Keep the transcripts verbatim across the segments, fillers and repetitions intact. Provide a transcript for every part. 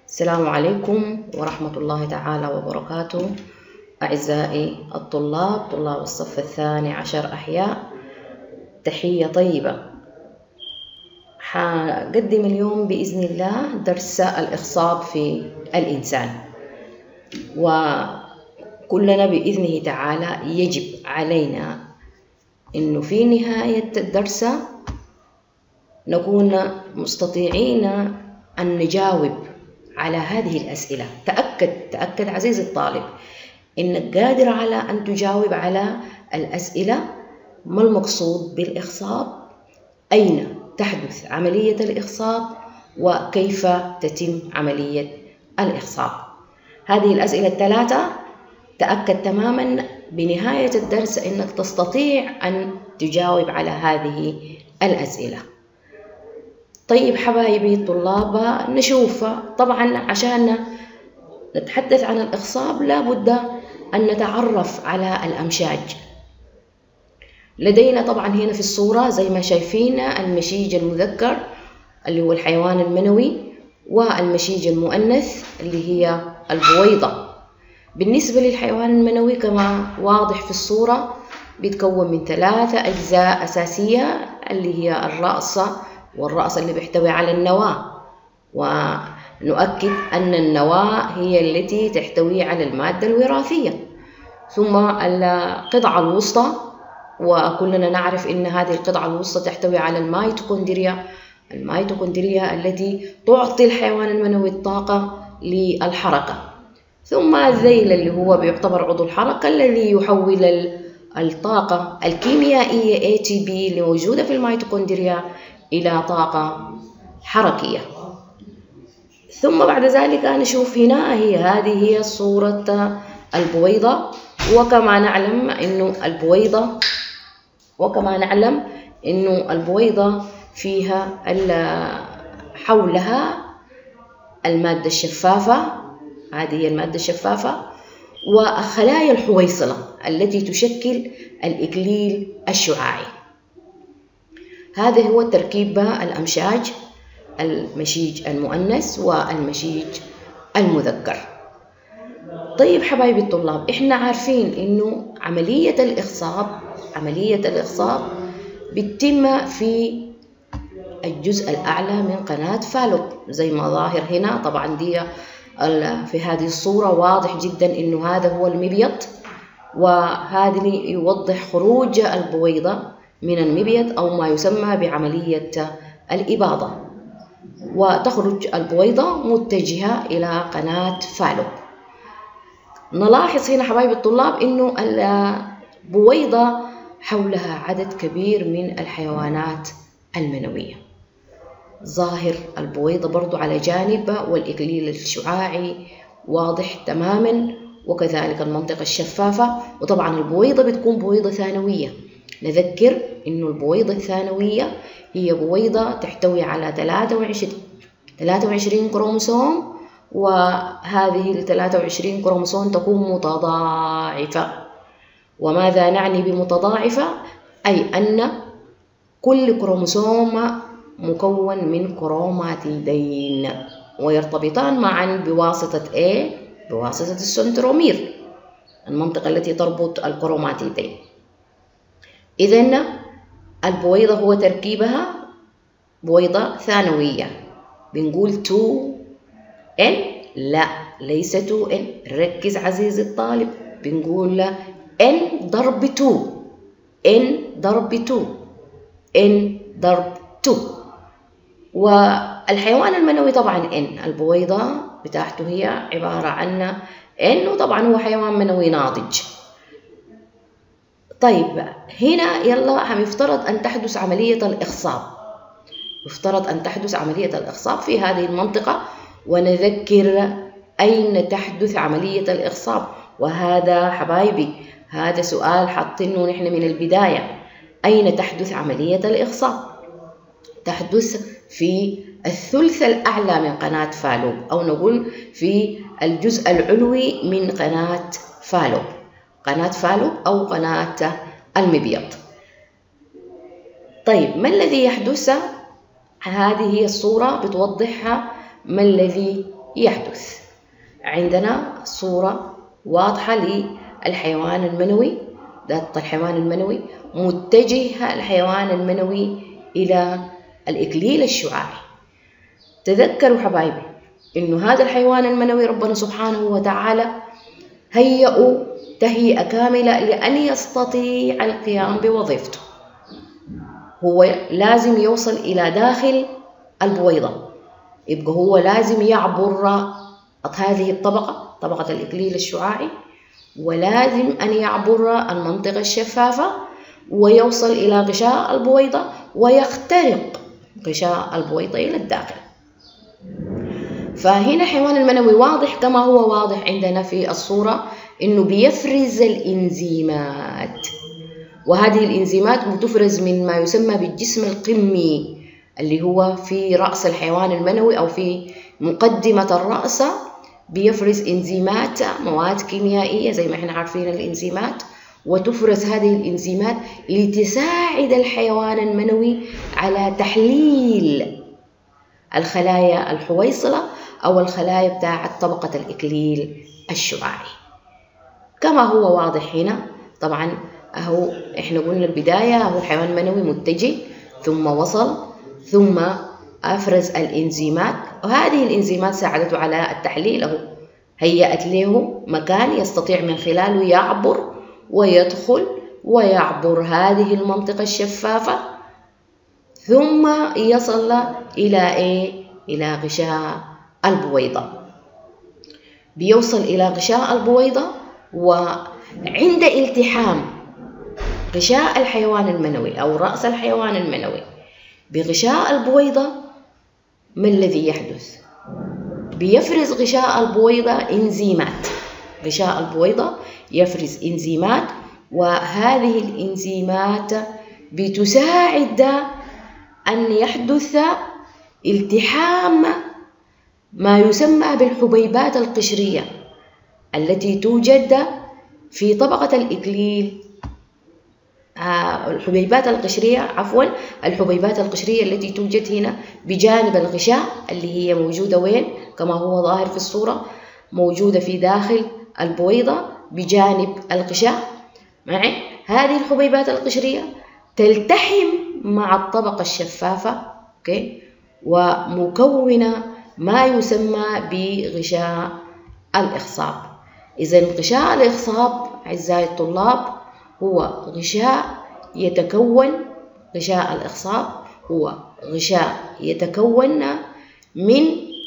السلام عليكم ورحمة الله تعالى وبركاته. أعزائي الطلاب، طلاب الصف الثاني عشر أحياء، تحية طيبة. حقدم اليوم بإذن الله درس الإخصاب في الإنسان، وكلنا بإذنه تعالى يجب علينا إنه في نهاية الدرس نكون مستطيعين أن نجاوب على هذه الأسئلة. تأكد تأكد عزيزي الطالب إنك قادر على أن تجاوب على الأسئلة: ما المقصود بالإخصاب؟ أين تحدث عملية الإخصاب؟ وكيف تتم عملية الإخصاب؟ هذه الأسئلة الثلاثة تأكد تماما بنهاية الدرس إنك تستطيع أن تجاوب على هذه الأسئلة. طيب حبايبي الطلاب، نشوف طبعا عشان نتحدث عن الإخصاب لابد أن نتعرف على الأمشاج. لدينا طبعا هنا في الصورة زي ما شايفين المشيج المذكر اللي هو الحيوان المنوي، والمشيج المؤنث اللي هي البويضة. بالنسبة للحيوان المنوي كما واضح في الصورة بيتكون من ثلاثة أجزاء أساسية اللي هي الرأس، والرأس اللي بيحتوي على النواة، ونؤكد أن النواة هي التي تحتوي على المادة الوراثية، ثم القطعة الوسطى، وكلنا نعرف أن هذه القطعة الوسطى تحتوي على الميتوكوندريا الميتوكوندريا التي تعطي الحيوان المنوي الطاقة للحركة، ثم الذيل اللي هو بيعتبر عضو الحركة الذي يحول الطاقة الكيميائية إيه تي بي اللي موجودة في الميتوكوندريا إلى طاقة حركية. ثم بعد ذلك نشوف هنا هي هذه هي صورة البويضة، وكما نعلم إنه البويضة وكما نعلم إنه البويضة فيها حولها المادة الشفافة، هذه هي المادة الشفافة، وخلايا الحويصلة التي تشكل الإكليل الشعاعي. هذا هو تركيب الأمشاج: المشيج المؤنث والمشيج المذكر. طيب حبايبي الطلاب، احنا عارفين انه عملية الإخصاب عملية الإخصاب بتتم في الجزء الأعلى من قناة فالوب زي ما ظاهر هنا. طبعا دي في هذه الصورة واضح جدا انه هذا هو المبيض، وهذا يوضح خروج البويضة من المبيض أو ما يسمى بعملية الإباضة، وتخرج البويضة متجهة إلى قناة فالوب. نلاحظ هنا حبايب الطلاب إنه البويضة حولها عدد كبير من الحيوانات المنوية. ظاهر البويضة برضو على جانب، والإكليل الشعاعي واضح تماما، وكذلك المنطقة الشفافة. وطبعا البويضة بتكون بويضة ثانوية. نذكر إنه البويضة الثانوية هي بويضة تحتوي على ثلاثة وعشرين كروموسوم، وهذه ال ثلاثة وعشرين كروموسوم تكون متضاعفة. وماذا نعني بمتضاعفة؟ أي أن كل كروموسوم مكون من كروماتيدين ويرتبطان معا بواسطة A بواسطة السنترومير، المنطقة التي تربط الكروماتيدين. إذن البويضة هو تركيبها بويضة ثانوية. بنقول تو إن؟ لا، ليس تو إن. ركز عزيزي الطالب، بنقول إن ضرب تو، إن ضرب تو، إن ضرب تو. والحيوان المنوي طبعا إن، البويضة بتاعته هي عبارة عن إن، وطبعا هو حيوان منوي ناضج. طيب هنا يلا هنفترض أن تحدث عملية الإخصاب، يفترض أن تحدث عملية الإخصاب في هذه المنطقة. ونذكر أين تحدث عملية الإخصاب، وهذا حبايبي هذا سؤال حاطينه نحن من البداية. أين تحدث عملية الإخصاب؟ تحدث في الثلث الأعلى من قناة فالوب، أو نقول في الجزء العلوي من قناة فالوب، قناة فالوب أو قناة المبيض. طيب ما الذي يحدث؟ هذه هي الصورة بتوضحها ما الذي يحدث. عندنا صورة واضحة للحيوان المنوي، ذات الحيوان المنوي متجه الحيوان المنوي إلى الإكليل الشعاعي. تذكروا حبايبي إنه هذا الحيوان المنوي ربنا سبحانه وتعالى هيئه تهيئة كاملة لأن يستطيع القيام بوظيفته. هو لازم يوصل إلى داخل البويضة، يبقى هو لازم يعبر هذه الطبقة، طبقة الإكليل الشعاعي، ولازم أن يعبر المنطقة الشفافة ويوصل إلى غشاء البويضة ويخترق غشاء البويضة إلى الداخل. فهنا الحيوان المنوي واضح كما هو واضح عندنا في الصورة إنه بيفرز الإنزيمات، وهذه الإنزيمات بتفرز من ما يسمى بالجسم القمي اللي هو في رأس الحيوان المنوي أو في مقدمة الرأس. بيفرز إنزيمات، مواد كيميائية زي ما احنا عارفين الإنزيمات، وتفرز هذه الإنزيمات لتساعد الحيوان المنوي على تحليل الخلايا الحويصلة أو الخلايا بتاعت طبقة الإكليل الشعاعي كما هو واضح هنا. طبعا أهو احنا قلنا البداية، أهو الحيوان المنوي متجه ثم وصل ثم أفرز الإنزيمات، وهذه الإنزيمات ساعدته على التحليل، أهو هيأت له مكان يستطيع من خلاله يعبر ويدخل ويعبر هذه المنطقة الشفافة ثم يصل إلى إيه؟ إلى غشاء البويضة. بيوصل إلى غشاء البويضة، وعند التحام غشاء الحيوان المنوي أو رأس الحيوان المنوي بغشاء البويضة ما الذي يحدث؟ بيفرز غشاء البويضة إنزيمات. غشاء البويضة يفرز إنزيمات، وهذه الإنزيمات بتساعد أن يحدث التحام ما يسمى بالحبيبات القشرية التي توجد في طبقة الإكليل. آه الحبيبات القشرية عفوا الحبيبات القشرية التي توجد هنا بجانب الغشاء، اللي هي موجودة وين؟ كما هو ظاهر في الصورة، موجودة في داخل البويضة بجانب الغشاء. معي هذه الحبيبات القشرية تلتحم مع الطبقة الشفافة، أوكي، ومكونة ما يسمى بغشاء الإخصاب. إذن غشاء الإخصاب أعزائي الطلاب هو غشاء يتكون، غشاء الإخصاب هو غشاء يتكون من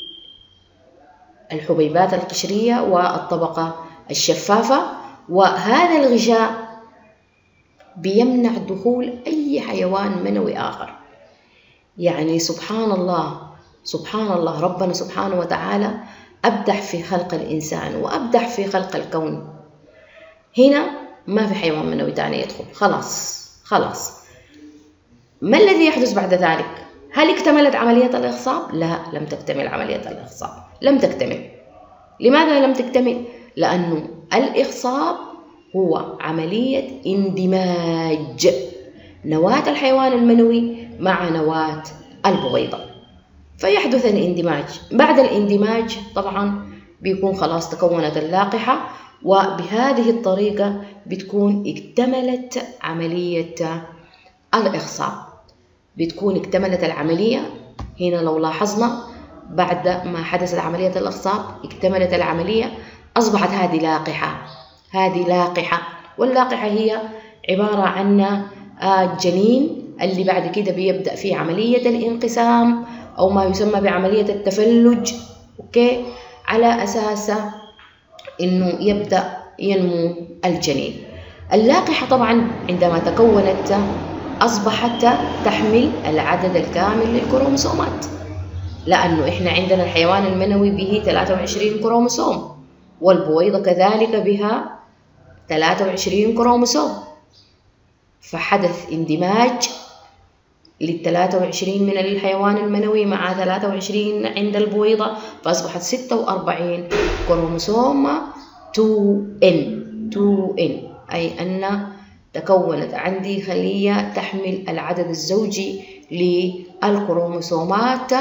الحبيبات القشرية والطبقة الشفافة، وهذا الغشاء بيمنع دخول أي حيوان منوي آخر. يعني سبحان الله سبحان الله ربنا سبحانه وتعالى أبدع في خلق الإنسان وأبدع في خلق الكون. هنا ما في حيوان منوي تاني يدخل، خلاص خلاص. ما الذي يحدث بعد ذلك؟ هل اكتملت عملية الإخصاب؟ لا، لم تكتمل عملية الإخصاب، لم تكتمل. لماذا لم تكتمل؟ لأنه الإخصاب هو عملية اندماج نواة الحيوان المنوي مع نواة البويضة، فيحدث الاندماج. بعد الاندماج طبعا بيكون خلاص تكونت اللقحة، وبهذه الطريقة بتكون اكتملت عملية الإخصاب، بتكون اكتملت العملية. هنا لو لاحظنا بعد ما حدثت عملية الإخصاب اكتملت العملية، أصبحت هذه لاقحة، هذه لاقحة. واللاقحة هي عبارة عن الجنين اللي بعد كده بيبدأ في عملية الانقسام أو ما يسمى بعملية التفلج، أوكي، على أساس إنه يبدأ ينمو الجنين. اللاقحة طبعا عندما تكونت أصبحت تحمل العدد الكامل للكروموسومات، لأنه إحنا عندنا الحيوان المنوي به ثلاثة وعشرين كروموسوم، والبويضة كذلك بها ثلاثة وعشرين كروموسوم، فحدث اندماج للثلاثة وعشرين من الحيوان المنوي مع ثلاثة وعشرين عند البويضة، فأصبحت ستة وأربعين كروموسوم تو إن تو إن، أي أن تكونت عندي خلية تحمل العدد الزوجي للكروموسومات،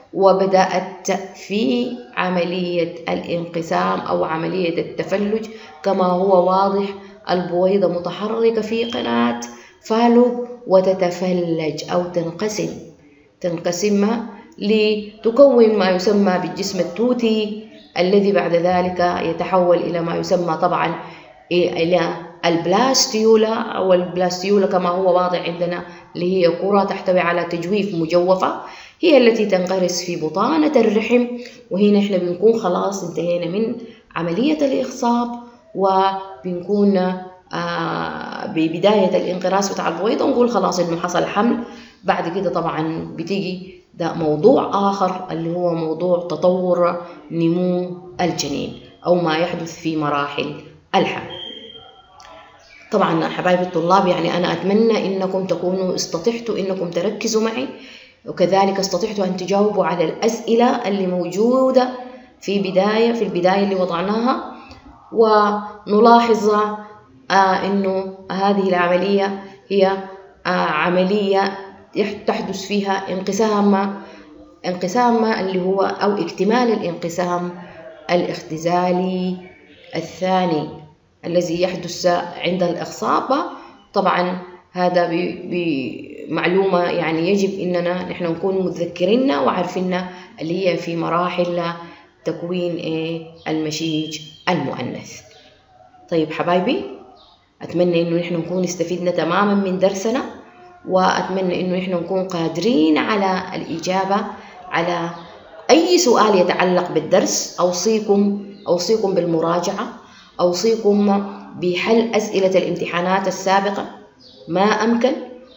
وبدأت في عملية الانقسام أو عملية التفلج. كما هو واضح البويضة متحركة في قناة فالوب وتتفلج أو تنقسم تنقسم لتكون ما يسمى بالجسم التوتي، الذي بعد ذلك يتحول إلى ما يسمى طبعا إلى البلاستيولا أو البلاستيولا كما هو واضح عندنا، اللي هي كرة تحتوي على تجويف مجوفة، هي التي تنغرس في بطانة الرحم. وهنا احنا بنكون خلاص انتهينا من عملية الإخصاب، وبنكون آه ببداية الانقراص بتاع البويضة ونقول خلاص إنه حصل حمل. بعد كده طبعا بتيجي ده موضوع آخر اللي هو موضوع تطور نمو الجنين أو ما يحدث في مراحل الحمل. طبعا حبايبي الطلاب، يعني أنا أتمنى إنكم تكونوا استطعتوا إنكم تركزوا معي، وكذلك استطعتوا أن تجاوبوا على الأسئلة اللي موجودة في بداية في البداية اللي وضعناها، ونلاحظ آه إنه هذه العملية هي آه عملية تحدث فيها انقسام انقسام اللي هو أو اكتمال الانقسام الاختزالي الثاني الذي يحدث عند الإخصاب. طبعا هذا بمعلومة يعني يجب إننا نحن نكون متذكرينها وعارفينها، اللي هي في مراحل تكوين المشيج المؤنث. طيب حبايبي، أتمنى إنه نحن نكون استفدنا تماما من درسنا، وأتمنى إنه نحن نكون قادرين على الإجابة على أي سؤال يتعلق بالدرس. أوصيكم أوصيكم بالمراجعة، أوصيكم بحل أسئلة الامتحانات السابقة ما أمكن،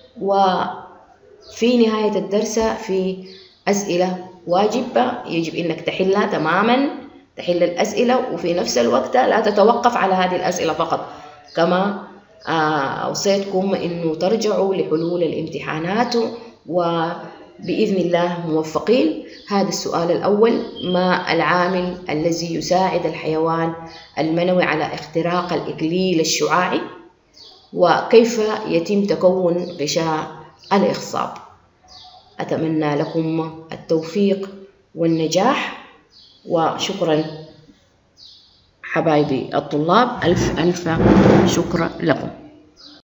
وفي نهاية الدرس في أسئلة واجبة يجب إنك تحلها تماما، تحل الأسئلة، وفي نفس الوقت لا تتوقف على هذه الأسئلة فقط. كما أوصيتكم إنه ترجعوا لحلول الامتحانات وبإذن الله موفقين. هذا السؤال الأول: ما العامل الذي يساعد الحيوان المنوي على اختراق الإكليل الشعاعي؟ وكيف يتم تكون غشاء الإخصاب؟ أتمنى لكم التوفيق والنجاح، وشكرا حبايبي الطلاب، ألف ألف شكرا لكم.